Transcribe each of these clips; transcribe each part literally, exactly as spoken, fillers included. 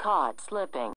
Caught slipping.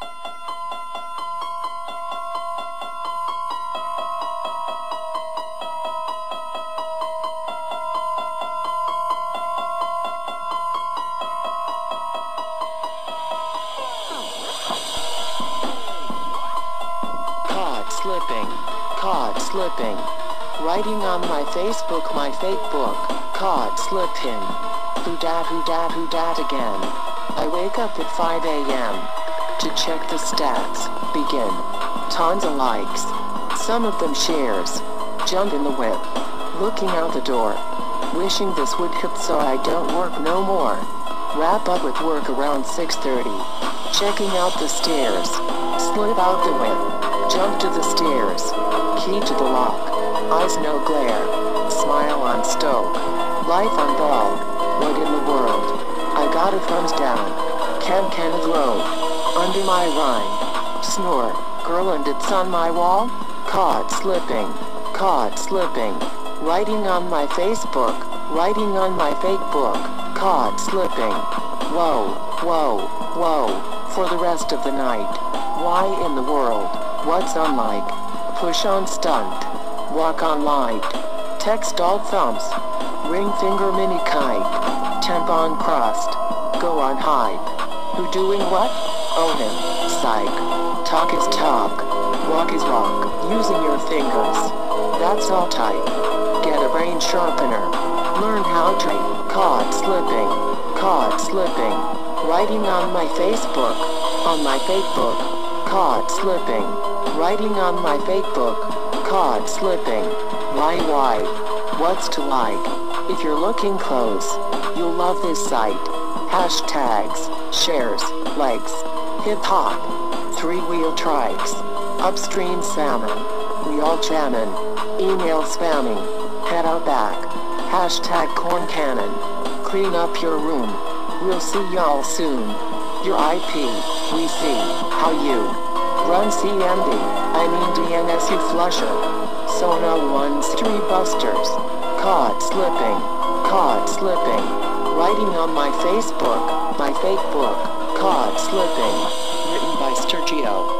Caught slipping. Caught slipping. Writing on my Facebook, my fake book. Caught slipping. Who dat, who dat, who dat again. I wake up at five A M to check the stats. Begin. Tons of likes. Some of them shares. Jump in the whip. Looking out the door. Wishing this would hit so I don't work no more. Wrap up with work around six thirty. Checking out the stairs. Slip out the whip. Jump to the stairs. Key to the lock. Eyes no glare. Smile on stove. Life on bulb. What in the world? I got a thumbs down. Can can of road. Under my rhyme. Snore. Girl and it's on my wall. Caught slipping. Caught slipping. Writing on my Facebook. Writing on my fake book. Caught slipping. Whoa, whoa, whoa. For the rest of the night. Why in the world? What's unlike? Push on stunt. Walk on light. Text all thumbs. Ring finger mini kite. Temp on crust. Go on hype. Who doing what? Own him. Psych. Talk is talk. Walk is walk. Using your fingers. That's all type. Get a brain sharpener. Learn how to. Caught slipping. Caught slipping. Writing on my Facebook. On my fake book. Caught slipping. Writing on my fake book. Caught slipping. Why why? What's to like? If you're looking close, you'll love this site. Hashtags, shares, likes, hip-hop, three-wheel trikes, upstream salmon, we all jammin', email spamming, head out back, hashtag corn cannon, clean up your room, we'll see y'all soon, your I P, we see, how you, run C M D, I mean D N S you flusher, so no one's three busters, caught slipping, caught slipping, writing on my Facebook, my fake book, Caught Slipping, written by Sergio.